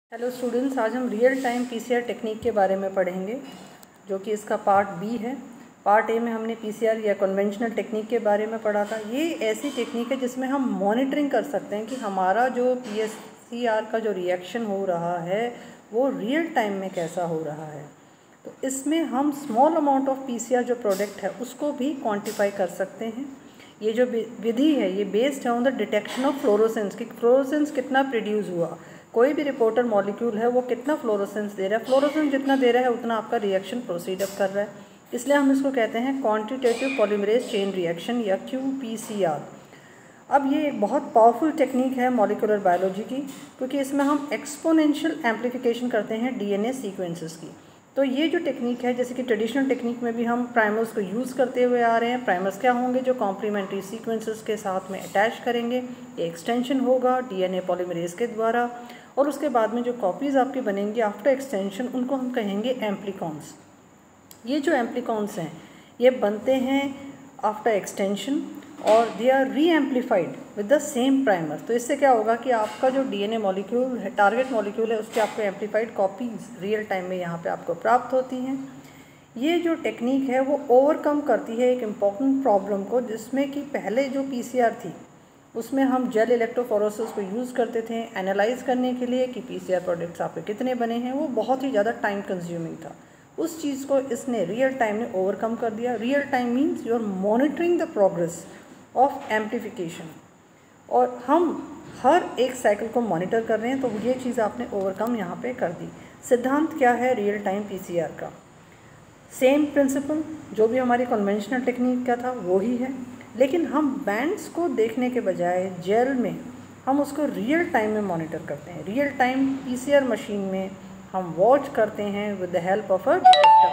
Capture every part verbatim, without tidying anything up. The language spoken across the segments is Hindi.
हेलो स्टूडेंट्स, आज हम रियल टाइम पीसीआर टेक्निक के बारे में पढ़ेंगे, जो कि इसका पार्ट बी है। पार्ट ए में हमने पीसीआर या कन्वेंशनल टेक्निक के बारे में पढ़ा था। ये ऐसी टेक्निक है जिसमें हम मॉनिटरिंग कर सकते हैं कि हमारा जो पीसीआर का जो रिएक्शन हो रहा है वो रियल टाइम में कैसा हो रहा है। तो इसमें हम स्मॉल अमाउंट ऑफ पीसीआर जो प्रोडक्ट है उसको भी क्वान्टिफाई कर सकते हैं। ये जो विधि है ये बेस्ड है on the detection of fluorescence, कि फ्लोरोसेंस कितना प्रोड्यूस हुआ। कोई भी रिपोर्टर मॉलिक्यूल है वो कितना फ्लोरोसेंस दे रहा है, फ्लोरोसेंस जितना दे रहा है उतना आपका रिएक्शन प्रोसीड अप कर रहा है। इसलिए हम इसको कहते हैं क्वांटिटेटिव पॉलीमरेज चेन रिएक्शन या क्यूपीसीआर। अब ये एक बहुत पावरफुल टेक्निक है मॉलिक्यूलर बायोलॉजी की, क्योंकि इसमें हम एक्सपोनेंशियल एम्प्लीफिकेशन करते हैं डीएनए सीक्वेंसेस की। तो ये जो टेक्निक है, जैसे कि ट्रेडिशनल टेक्निक में भी हम प्राइमर्स को यूज़ करते हुए आ रहे हैं। प्राइमर्स क्या होंगे? जो कॉम्प्लीमेंट्री सीक्वेंसेस के साथ में अटैच करेंगे। ये एक्सटेंशन होगा डीएनए पॉलीमरेज के द्वारा, और उसके बाद में जो कॉपीज़ आपकी बनेंगी आफ्टर एक्सटेंशन उनको हम कहेंगे एम्प्लीकॉन्स। ये जो एम्प्लीकॉन्स हैं ये बनते हैं आफ्टर एक्सटेंशन और they are reamplified with the same primer. तो इससे क्या होगा कि आपका जो डीएनए मॉलिक्यूल है, टारगेट मॉलिक्यूल है, उसके आपको एम्पलीफाइड कॉपीज़ रियल टाइम में यहाँ पे आपको प्राप्त होती हैं। ये जो टेक्निक है वो ओवरकम करती है एक इम्पॉर्टेंट प्रॉब्लम को, जिसमें कि पहले जो पीसीआर थी उसमें हम जेल इलेक्ट्रोफोरेसिस को यूज़ करते थे एनालाइज करने के लिए कि पीसीआर प्रोडक्ट्स आपके कितने बने हैं। वो बहुत ही ज़्यादा टाइम कंज्यूमिंग था। उस चीज़ को इसने रियल टाइम में ओवरकम कर दिया। Real time means you are monitoring the progress of amplification, और हम हर एक साइकिल को मॉनिटर कर रहे हैं। तो ये चीज़ आपने ओवरकम यहाँ पे कर दी। सिद्धांत क्या है रियल टाइम पीसीआर का? सेम प्रिंसिपल जो भी हमारी कन्वेंशनल टेक्निक का था वो ही है, लेकिन हम बैंड्स को देखने के बजाय जेल में हम उसको रियल टाइम में मॉनिटर करते हैं। रियल टाइम पीसीआर मशीन में हम वॉच करते हैं with the help of a detector,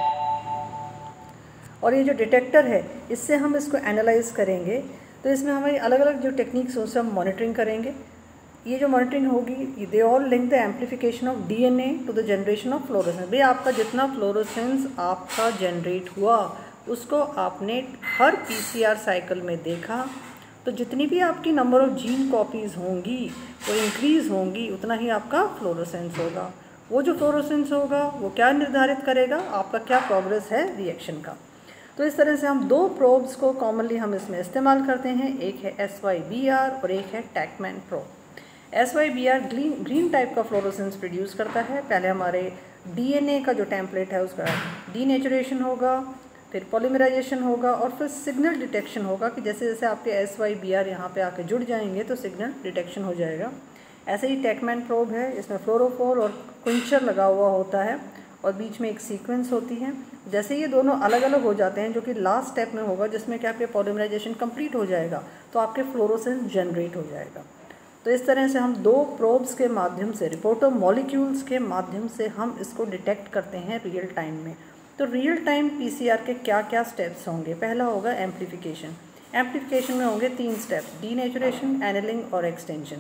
और ये जो डिटेक्टर है इससे हम इसको एनालाइज करेंगे। तो इसमें हमारी अलग अलग जो टेक्निक्स उससे हम मॉनिटरिंग करेंगे। ये जो मॉनिटरिंग होगी they all link the amplification of DNA to the generation of fluorescence. भाई आपका जितना फ्लोरोसेंस आपका जनरेट हुआ उसको आपने हर पीसीआर साइकिल में देखा, तो जितनी भी आपकी नंबर ऑफ जीन कॉपीज़ होंगी वो इंक्रीज़ होंगी, उतना ही आपका फ्लोरोसेंस होगा। वो जो फ्लोरोसेंस होगा वो क्या निर्धारित करेगा? आपका क्या प्रोग्रेस है रिएक्शन का। तो इस तरह से हम दो प्रोब्स को कॉमनली हम इसमें इस्तेमाल करते हैं। एक है एस वाई बी आर और एक है TaqMan probe. S Y B R green green type का फ्लोरोसेंस प्रोड्यूस करता है। पहले हमारे डीएनए का जो टेम्पलेट है उसका डीनेचुरेशन होगा, फिर पॉलीमराइजेशन होगा, और फिर सिग्नल डिटेक्शन होगा कि जैसे जैसे आपके एस वाई बी आर यहाँ पर आके जुड़ जाएंगे तो सिग्नल डिटेक्शन हो जाएगा। ऐसे ही टैकमैन प्रोब है, इसमें फ्लोरोफोर और क्विंचर लगा हुआ होता है और बीच में एक सीक्वेंस होती है। जैसे ये दोनों अलग अलग हो जाते हैं, जो कि लास्ट स्टेप में होगा जिसमें कि आपके पॉलीमराइजेशन कंप्लीट हो जाएगा, तो आपके फ्लोरोसेंस जनरेट हो जाएगा। तो इस तरह से हम दो प्रोब्स के माध्यम से, रिपोर्टर मॉलिक्यूल्स के माध्यम से हम इसको डिटेक्ट करते हैं रियल टाइम में। तो रियल टाइम पीसीआर के क्या क्या स्टेप्स होंगे? पहला होगा एम्प्लीफिकेशन। एम्प्लीफिकेशन में होंगे तीन स्टेप्स: डीनेचुरेशन, एनेलिंग और एक्सटेंशन।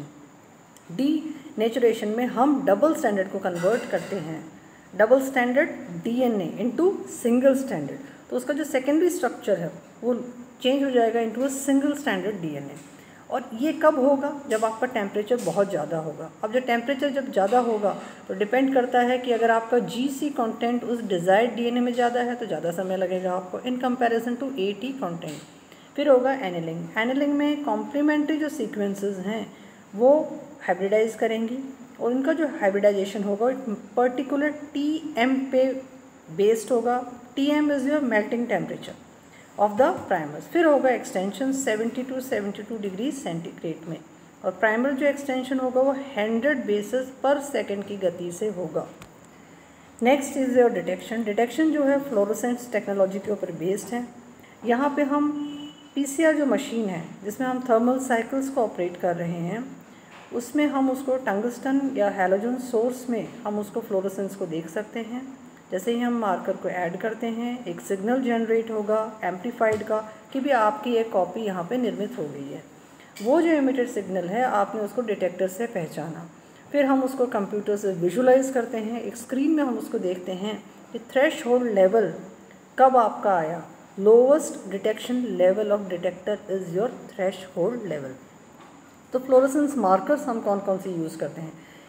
डीनेचुरेशन में हम डबल स्टैंडर्ड को कन्वर्ट करते हैं, double standard DNA into single standard. तो उसका जो सेकेंडरी स्ट्रक्चर है वो चेंज हो जाएगा into a single standard DNA. और ये कब होगा? जब आपका टेम्परेचर बहुत ज़्यादा होगा। अब जो टेम्परेचर जब ज़्यादा होगा तो डिपेंड करता है कि अगर आपका जीसी कंटेंट उस डिज़ायर्ड डीएनए में ज़्यादा है तो ज़्यादा समय लगेगा आपको in comparison to AT content. फिर होगा एनेलिंग। एनेलिंग में कॉम्प्लीमेंट्री जो सीक्वेंसेस हैं वो हाइब्रिडाइज करेंगी, और उनका जो हाइब्रिडाइजेशन होगा एक पर्टिकुलर टी एम पे बेस्ड होगा। T M is your melting temperature of the primers. फिर होगा extension seventy two seventy two degree centigrade में, और प्राइमर जो एक्सटेंशन होगा वो हंड्रेड बेसिस पर सेकेंड की गति से होगा। Next is your detection. Detection जो है फ्लोरोसेंस टेक्नोलॉजी के ऊपर बेस्ड है। यहाँ पे हम पीसीआर जो मशीन है जिसमें हम थर्मल साइकिल्स को ऑपरेट कर रहे हैं, उसमें हम उसको टंगस्टन या हैलोजन सोर्स में हम उसको फ्लोरोसेंस को देख सकते हैं। जैसे ही हम मार्कर को ऐड करते हैं एक सिग्नल जनरेट होगा एम्प्लीफाइड का कि भी आपकी एक कॉपी यहाँ पे निर्मित हो गई है। वो जो इमिटेड सिग्नल है आपने उसको डिटेक्टर से पहचाना, फिर हम उसको कंप्यूटर से विजुलाइज करते हैं। एक स्क्रीन में हम उसको देखते हैं कि थ्रेश होल्ड लेवल कब आपका आया। Lowest detection level of detector is your threshold level. तो फ्लोरोसेंस मार्कर्स हम कौन कौन से यूज़ करते हैं?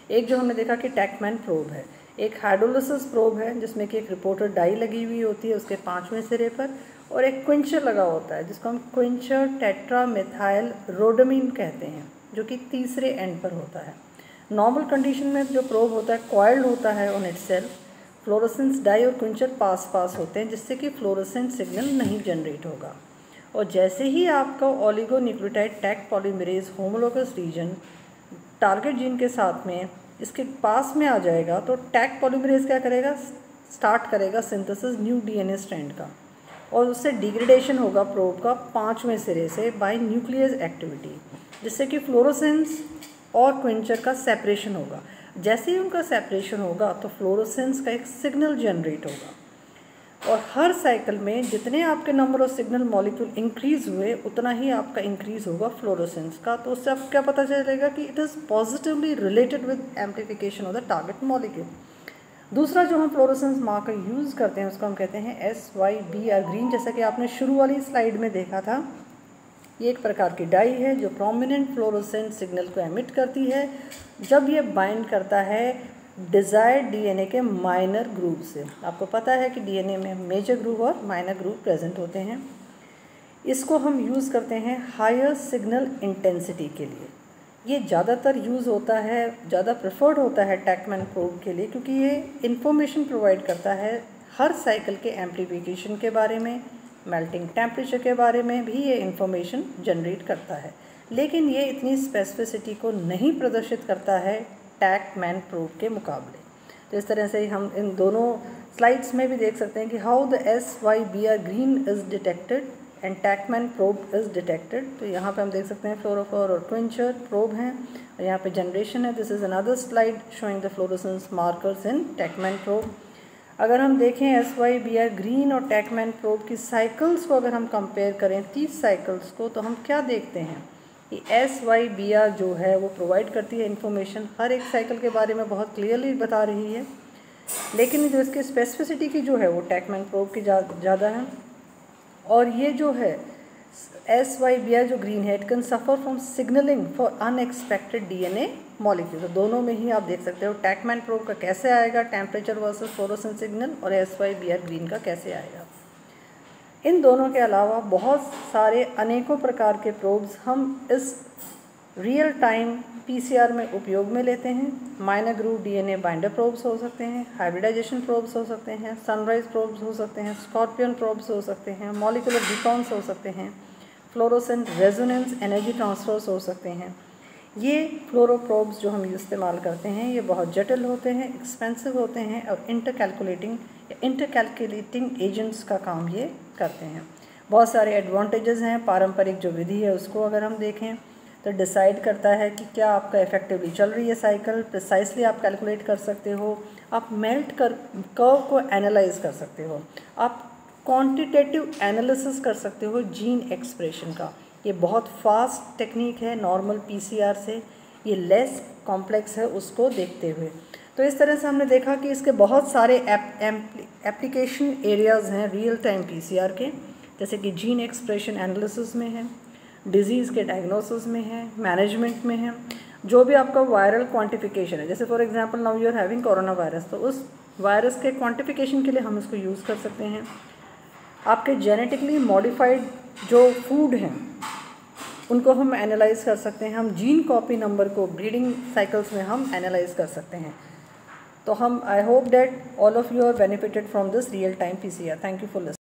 एक जो हमने देखा कि टैकमैन प्रोब है, एक हाइड्रोलिसिस प्रोब है जिसमें कि एक रिपोर्टर डाई लगी हुई होती है उसके पाँचवें सिरे पर, और एक क्विंचर लगा होता है जिसको हम क्विंचर टेट्रा मिथाइल रोडामीन कहते हैं, जो कि तीसरे एंड पर होता है। नॉर्मल कंडीशन में जो प्रोब होता है कॉइल्ड होता है ऑन इटसेल्फ, फ्लोरोसेंस डाई और क्विंचर पास पास होते हैं जिससे कि फ्लोरोसेंट सिग्नल नहीं जनरेट होगा। और जैसे ही आपका oligonucleotide tag polymerase homologous region target gene के साथ में इसके पास में आ जाएगा तो टैग पॉलीमरेज क्या करेगा, स्टार्ट करेगा सिंथेसिस न्यू डीएनए स्ट्रैंड का, और उससे डिग्रेडेशन होगा प्रोब का पाँचवें सिरे से बाय न्यूक्लियस एक्टिविटी, जिससे कि फ्लोरोसेंस और क्विंचर का सेपरेशन होगा। जैसे ही उनका सेपरेशन होगा तो फ्लोरोसेंस का एक सिग्नल जनरेट होगा, और हर साइकिल में जितने आपके number of signal molecule increase हुए उतना ही आपका इंक्रीज़ होगा फ्लोरोसेंस का। तो उससे आपको क्या पता चलेगा कि it is positively related with amplification of the target molecule. दूसरा जो हम फ्लोरोसेंस मार्कर यूज़ करते हैं उसको हम कहते हैं S Y B R green. जैसा कि आपने शुरू वाली स्लाइड में देखा था, ये एक प्रकार की डाई है जो प्रोमिनेंट फ्लोरोसेंट सिग्नल को एमिट करती है जब ये बाइंड करता है डिज़ायर्ड डीएनए के माइनर ग्रुप से। आपको पता है कि डीएनए में मेजर ग्रुप और माइनर ग्रुप प्रेजेंट होते हैं। इसको हम यूज़ करते हैं हायर सिग्नल इंटेंसिटी के लिए। ये ज़्यादातर यूज़ होता है, ज़्यादा प्रेफर्ड होता है टैकमैन प्रोब के लिए, क्योंकि ये इंफॉर्मेशन प्रोवाइड करता है हर साइकिल के एम्प्लीफिकेशन के बारे में, मेल्टिंग टेम्परेचर के बारे में भी ये इंफॉर्मेशन जनरेट करता है, लेकिन ये इतनी स्पेसिफिसिटी को नहीं प्रदर्शित करता है टैकमैन प्रोब के मुकाबले। तो इस तरह से हम इन दोनों स्लाइड्स में भी देख सकते हैं कि how the S Y B R green is detected and TaqMan probe is detected. तो यहाँ पे हम देख सकते हैं फ्लोरोफोर और क्विंचर प्रोब हैं, और यहाँ पे जनरेशन है। This is another slide showing the fluorescence markers in TaqMan probe. अगर हम देखें S Y B R green और टैकमैन प्रोब की साइकिल्स को अगर हम कंपेयर करें तीस साइकिल्स को, तो हम क्या देखते हैं कि एस वाई बी आर जो है वो प्रोवाइड करती है इन्फॉर्मेशन, हर एक साइकिल के बारे में बहुत क्लियरली बता रही है, लेकिन जो इसकी स्पेसिफिसिटी की जो है वो टैकमैन प्रोब की ज़्यादा है। और ये जो है एस वाई बी आर जो ग्रीन है, it can suffer from signalling for unexpected DNA molecule. तो दोनों में ही आप देख सकते हो टैकमैन प्रोब का कैसे आएगा टेम्परेचर वर्सेस फ्लोरोसेंट सिग्नल, और S Y B R green का कैसे आएगा। इन दोनों के अलावा बहुत सारे अनेकों प्रकार के प्रोब्स हम इस रियल टाइम पीसीआर में उपयोग में लेते हैं। Minor group DNA binder probes हो सकते हैं, हाइब्रिडाइजेशन प्रोब्स हो सकते हैं, सनराइज प्रोब्स हो सकते हैं, स्कॉर्पियन प्रोब्स हो सकते हैं, मॉलिक्यूलर बीकॉन्स हो सकते हैं, फ्लोरोसेंट रेजोनेंस एनर्जी ट्रांसफर्स हो सकते हैं। ये फ्लोरो प्रोब्स जो हम इस्तेमाल करते हैं ये बहुत जटिल होते हैं, एक्सपेंसिव होते हैं, और इंटरकैलकुलेटिंग या इंटरकैलकुलेटिंग एजेंट्स का काम ये करते हैं। बहुत सारे एडवांटेजेस हैं। पारंपरिक जो विधि है उसको अगर हम देखें तो डिसाइड करता है कि क्या आपका इफेक्टिवली चल रही है साइकिल, प्रिसाइसली आप कैलकुलेट कर सकते हो, आप मेल्ट कर कर्व को एनालाइज कर सकते हो, आप क्वांटिटेटिव एनालिसिस कर सकते हो जीन एक्सप्रेशन का। ये बहुत फास्ट टेक्निक है नॉर्मल पीसीआर से, ये लेस कॉम्प्लेक्स है उसको देखते हुए। तो इस तरह से हमने देखा कि इसके बहुत सारे एप्लीकेशन एरियाज़ हैं रियल टाइम पीसीआर के, जैसे कि जीन एक्सप्रेशन एनालिसिस में है, डिजीज़ के डायग्नोसिस में है, मैनेजमेंट में है, जो भी आपका वायरल क्वांटिफिकेशन है, जैसे for example now you are having corona virus, तो उस वायरस के क्वांटिफिकेशन के लिए हम इसको यूज़ कर सकते हैं। आपके जेनेटिकली मॉडिफाइड जो फूड हैं उनको हम एनालाइज कर सकते हैं, हम जीन कॉपी नंबर को ब्रीडिंग साइकिल्स में हम एनालाइज कर सकते हैं। तो हम I hope that all of you are benefited from this real time PCR. Thank you for listening.